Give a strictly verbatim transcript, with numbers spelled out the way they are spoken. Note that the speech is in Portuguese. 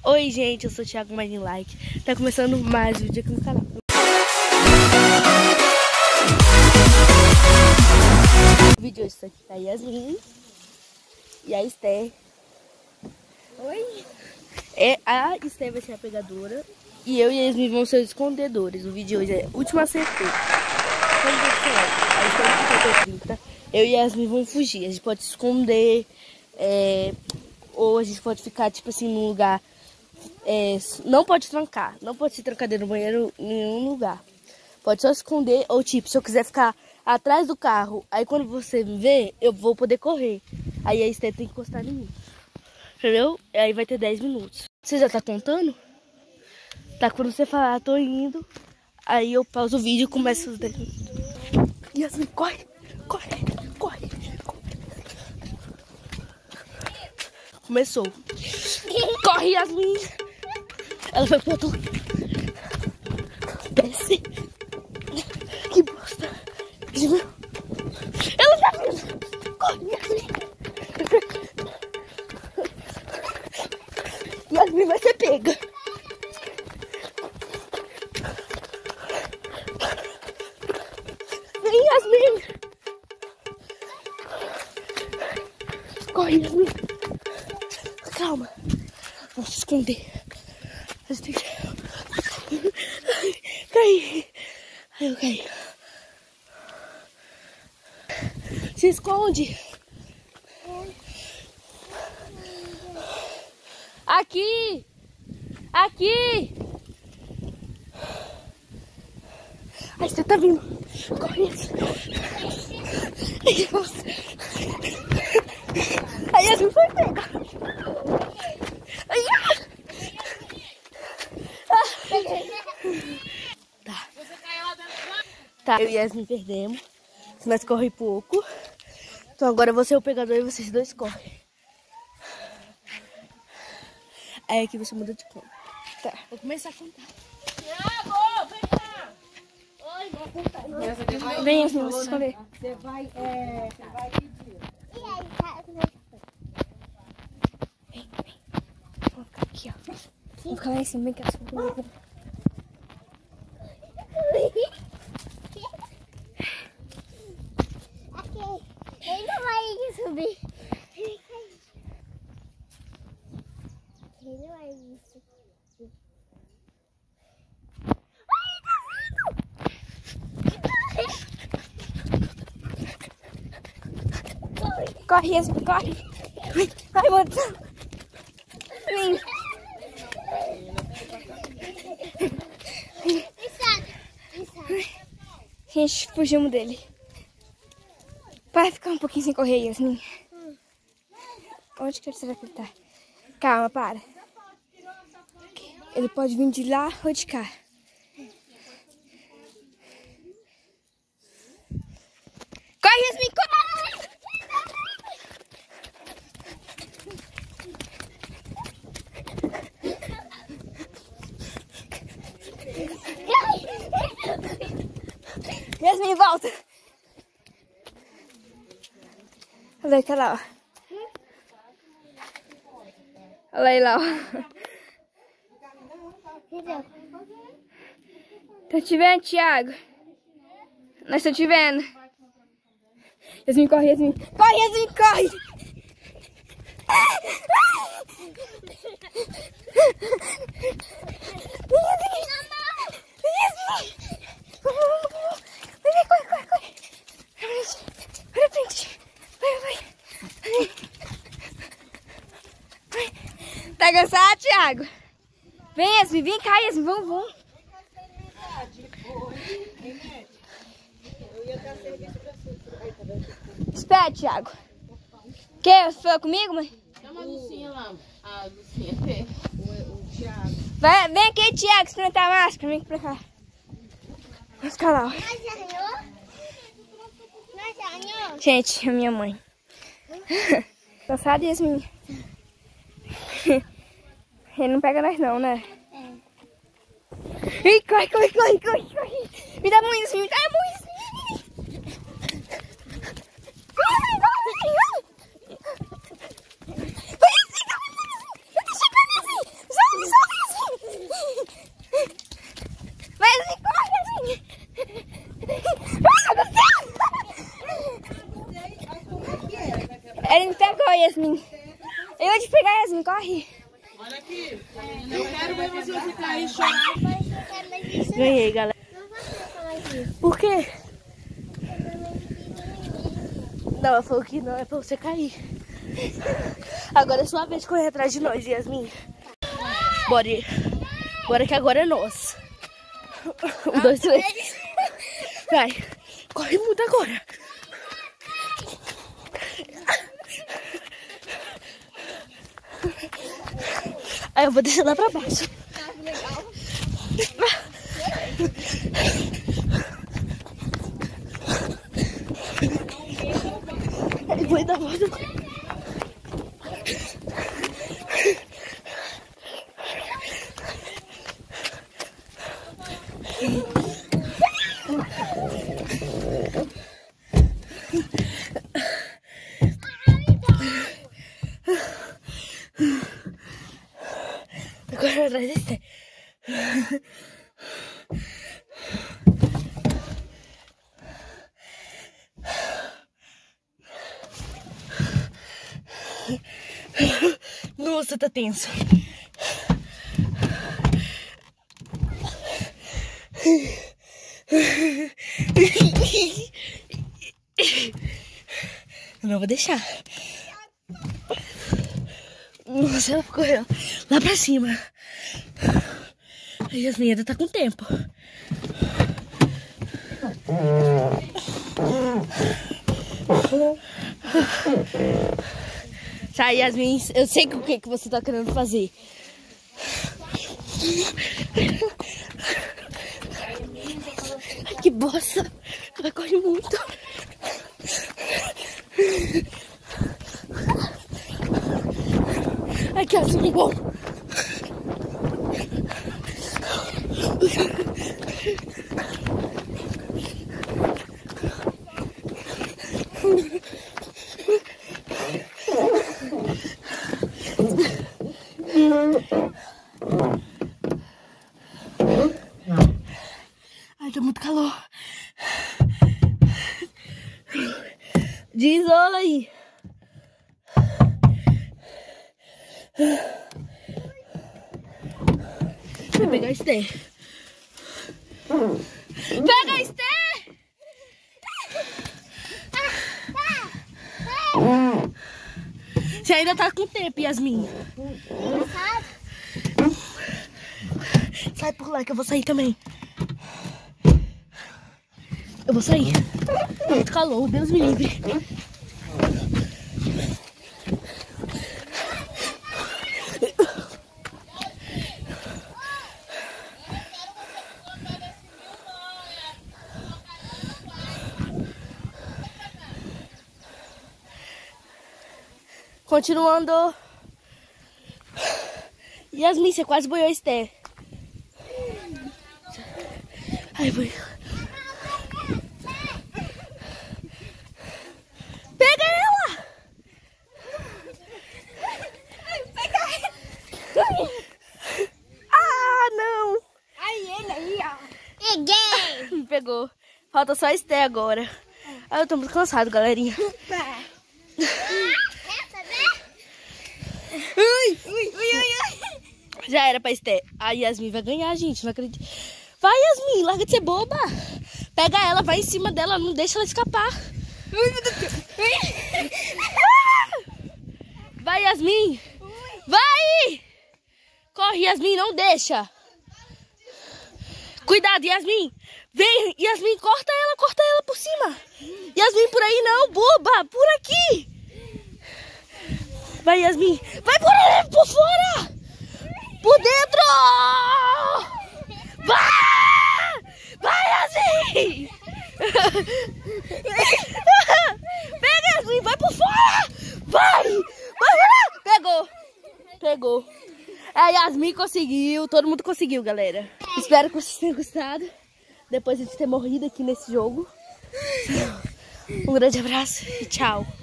Oi gente, eu sou o Thiago Mais Like. Tá começando mais um vídeo aqui no canal. O vídeo hoje está aqui com a Yasmin e a Esther. Oi! É, a Esther vai ser a pegadora e eu e a Yasmin vão ser os escondedores. O vídeo hoje é último acerteiro. A Esther vai trinta, eu e a Yasmin vamos fugir. A gente pode se esconder, é, ou a gente pode ficar tipo assim num lugar. É, não pode trancar, não pode se trancar dentro do banheiro em nenhum lugar. Pode só esconder, ou tipo, se eu quiser ficar atrás do carro, aí quando você me ver, eu vou poder correr. Aí a Esther tem que encostar em mim. Entendeu? E aí vai ter dez minutos. Você já tá contando? Tá, quando você falar, tô indo, aí eu pauso o vídeo e começo os dez minutos. Yasmin, corre, corre, corre, corre. Começou. Corre, Yasmin. Ela foi pro outro. Desce. Que bosta. Ela tá vindo. Corre, Yasmin. Yasmin vai ser pega. Vem, Yasmin. Corre, Yasmin. Calma. Vamos se esconder. A gente tem que... Caí. Ai, eu caí. Se esconde. Aqui. Aqui. Ai, você tá vindo. Corre. Ai, nossa. Ai, a gente foi pega. Ai, ah. Tá. Tá, eu e Yasmin perdemos. Nós correm pouco. Então agora você é o pegador e vocês dois correm. Aí aqui você muda de conta. Tá, vou começar a contar. Thiago, vem cá. Oi, vou contar. Vem, Yasmin, você esconder. Você vai, é, você vai pedir. E aí, tá? Vem, vem. Vou ficar aqui, ó. Vou ficar lá em cima, vem cá. Aqui. Ele não vai subir. Ele não vai subir. Corre, Yasmin, corre. Vai, moça. Vem. Gente, fugimos dele. Vai ficar um pouquinho sem correr, Yasmin. Hum. Onde que será que ele tá? Calma, para. Ele pode vir de lá ou de cá. Corre, Yasmin, corre! Yasmin, volta! Olha aí, tá lá, ó. Olha aí lá, ó. Tá te vendo, Thiago? Nós estamos te vendo. Yasmin, corre, Yasmin. Corre, Yasmin, corre! Vai, corre, corre, corre. Vai pra frente. Vai, vai. Vai. Tá cansado, Thiago? Vem, Yasmin, vem cá, Yasmin. Vamos, vamos. Espera, Thiago. Quer? Você falou comigo, mãe? Chama a Lucinha lá. A Lucinha, o, o Thiago. Vai, vem aqui, Thiago, experimentar a máscara. Vem aqui pra cá. Vamos ficar lá, ó. Gente, a minha mãe. Cansada, Yasmin? Ele não pega nós não, né? É. Ih, corre, corre, corre, corre, corre. Me dá a mão, Yasmin, me dá a mão, Yasmin. Corre, corre, corre. Vai, Yasmin, corre, Yasmin. Eu tô chegando, Yasmin. Yasmin. Eu vou te pegar, Yasmin, corre. Olha aqui. Eu quero ver você ficar aí chorar. Ganhei, galera. Não vou ficar mais isso. Por quê? Não, ela falou que não é pra você cair. Agora é sua vez de correr atrás de nós, Yasmin. Bora, bora que agora é nós. Um, dois, três. Vai. Corre muito agora. Aí eu vou descer lá pra baixo. Tá legal. Ele foi dar volta. Agora atrás desse. Nossa, tá tenso. Eu não vou deixar. Nossa, ela ficou lá pra cima. A Yasmin ainda tá com tempo. Sai, Yasmin, eu sei o que, que você tá querendo fazer. Que bosta! Ela corre muito. Ai, que assim bom. Ai, tá muito calor. Desola aí. Vou pegar a Esther. Pega a Esther! Você ainda tá com tempo, Yasmin. Sai por lá que eu vou sair também. Eu vou sair. Muito calor, Deus me livre. Continuando. Yasmin, você quase boiou a Esther. Ai, foi. Pega ela! Ah, não! Aí, ele aí, ó. Peguei! Me pegou. Falta só a Esther agora. Ah, eu tô muito cansado, galerinha. Ui, ui, ui, ui, ui. Já era pra Esther. A Yasmin vai ganhar, gente. Não acredito. Vai, Yasmin, larga de ser boba. Pega ela, vai em cima dela, não deixa ela escapar. Ui, meu Deus. Vai, Yasmin. Vai! Corre, Yasmin, não deixa. Cuidado, Yasmin. Vem, Yasmin, corta ela, corta ela por cima. Yasmin, por aí não, boba, por aqui. Vai, Yasmin. Vai por, por fora. Por dentro. Vai! Vai, Yasmin. Pega, Yasmin, vai por fora. Vai. Vai, pegou. Pegou. A Yasmin conseguiu, todo mundo conseguiu, galera. Espero que vocês tenham gostado. Depois de ter morrido aqui nesse jogo. Um grande abraço e tchau.